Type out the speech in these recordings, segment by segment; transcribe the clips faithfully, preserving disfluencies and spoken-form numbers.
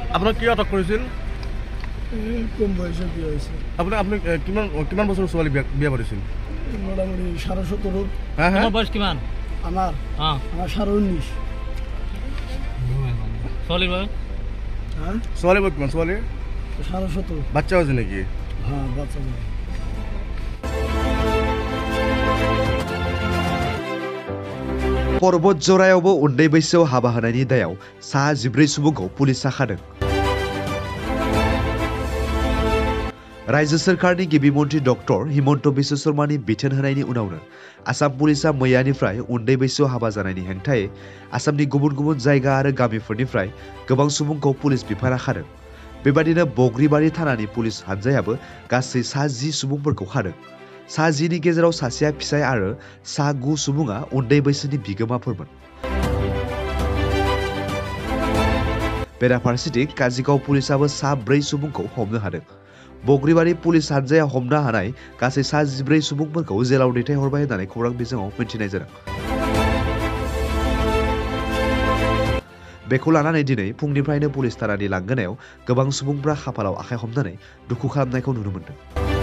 আপোনাক কি আটক কৰিছিল? কম বয়সে বিয়ে হয়েছে। আপনি আপনি কিমান কিমান বছর ছোৱালী বিয়া পাতিছিল? মোটামুটি সাড়ে সতেরো। হ্যাঁ হ্যাঁ। বয়স কিমান? আমার হ্যাঁ আমার সাড়ে উনিশ। ছোৱালীৰ বয়স? হ্যাঁ ছোৱালী বয়স কিমান? ছোৱালী সাড়ে সতেরো। বাচ্চা আছে নাকি? হ্যাঁ বাচ্চা আছে। पर्वत जरायावबो उन्दै बैसोआव हाबा होनायनि दायाव सा जिब्रै सुबुंखौ पुलिसा खादों। राज्य सरकारनि गिबि मन्त्रि डक्टर हिमन्त बिश्व शर्मानि बिथोन होनायनि उनावनो आसाम पुलिसा मैयानिफ्राय उन्दै बैसोआव हाबा जानायनि हेंथायै आसामनि गुबुन गुबुन जायगा आरो गामिफोरनिफ्राय गोबां सुबुंखौ पुलिस बिफाना खादों। बेबादिनो बग्रिबारि थानानि पुलिस हानजायाबो गासै सा जि सुबुंफोरखौ खादों। सा जिनि गेजेराव सासेया फिसाय आरो सा गु सुबुङा उन्दै बैसोनि बिगोमाफोरमोन। बेराफारसेथिं काजिगाव पुलिसाबो सा ब्रै सुबुंखौ हमनो हादों। बग्रिबारि पुलिस हानजाया हमनो हानाय गासै सा जिब्रै सुबुंफोरखौ जेलाव दैथायहरबाय होननानै खौरां बिजोङाव मिथिनाय जादों। बेखौ लानानै दिनै फुंनिफ्रायनो पुलिस थानानि लांगोनायाव गोबां सुबुंफ्रा खाफालाव आखाइ हमनानै दुखु खालामनायखौ नुनो मोन्दों।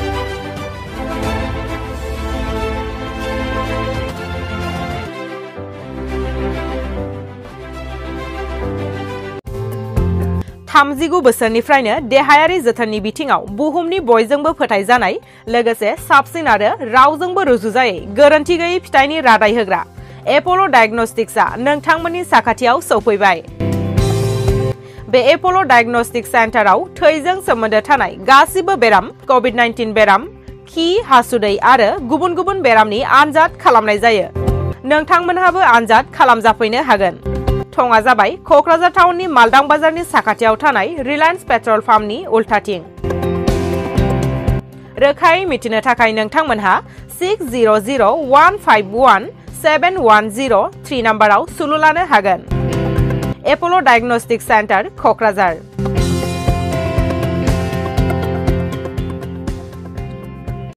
थामजिगु बोसोरनिफ्रायनो देहायारि जोथोननि बिथिङाव बुहुमनि बयजोंबो फोथायजानाय लोगोसे साबसिन आरो रावजोंबो रुजुजायै गोरोन्थि गैयै फिथाइनि रादाय होग्रा एप'ल' डायग्नोस्टिक्सआ नोंथांमोननि साखाथियाव सौफैबाय। बे एप'ल' डायग्नोस्टिक सेन्टाराव थैजों सोमोन्दो थानाय गासिबो बेराम, कभिड नाइनटिन बेराम, खि, हासुदै आरो गुबुन गुबुन बेरामनि आनजाद खालामनाय जायो। नोंथांमोनहाबो आनजाद खालामजाफैनो हागोन। थङा जाबाय क'क्राझार टाउननि मालदां बाजारनि साखाथियाव थानाय रिलायन्स पेट्रल पाम्पनि उल्थाथिं। रोखायै मिथिनो थाखाय नोंथांमोनहा सिक्स जिर' जिर' one five one seven one जिर' थ्रि नाम्बाराव सुलु लानो हागोन। Apple' diagnostic centre Kokrajhar.